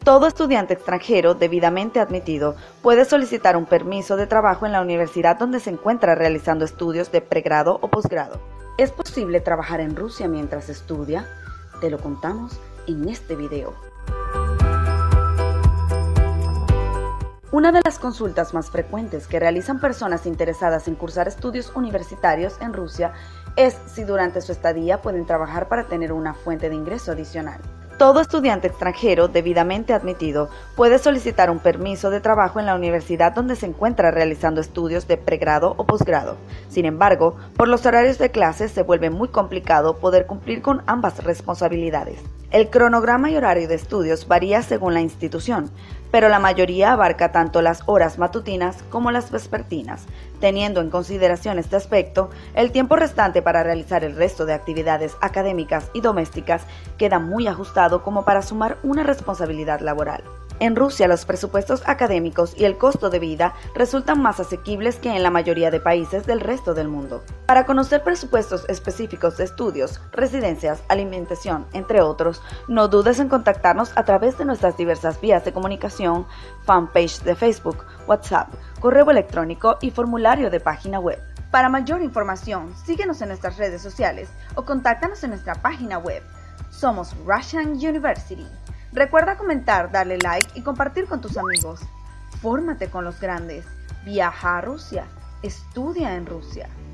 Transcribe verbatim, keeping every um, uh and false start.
Todo estudiante extranjero debidamente admitido puede solicitar un permiso de trabajo en la universidad donde se encuentra realizando estudios de pregrado o posgrado. ¿Es posible trabajar en Rusia mientras estudia? Te lo contamos en este video. Una de las consultas más frecuentes que realizan personas interesadas en cursar estudios universitarios en Rusia es si durante su estadía pueden trabajar para tener una fuente de ingreso adicional. Todo estudiante extranjero debidamente admitido puede solicitar un permiso de trabajo en la universidad donde se encuentra realizando estudios de pregrado o posgrado. Sin embargo, por los horarios de clases se vuelve muy complicado poder cumplir con ambas responsabilidades. El cronograma y horario de estudios varía según la institución, pero la mayoría abarca tanto las horas matutinas como las vespertinas. Teniendo en consideración este aspecto, el tiempo restante para realizar el resto de actividades académicas y domésticas queda muy ajustado como para sumar una responsabilidad laboral. En Rusia, los presupuestos académicos y el costo de vida resultan más asequibles que en la mayoría de países del resto del mundo. Para conocer presupuestos específicos de estudios, residencias, alimentación, entre otros, no dudes en contactarnos a través de nuestras diversas vías de comunicación, fanpage de Facebook, WhatsApp, correo electrónico y formulario de página web. Para mayor información, síguenos en nuestras redes sociales o contáctanos en nuestra página web. Somos Russian University. Recuerda comentar, darle like y compartir con tus amigos. Fórmate con los grandes. Viaja a Rusia. Estudia en Rusia.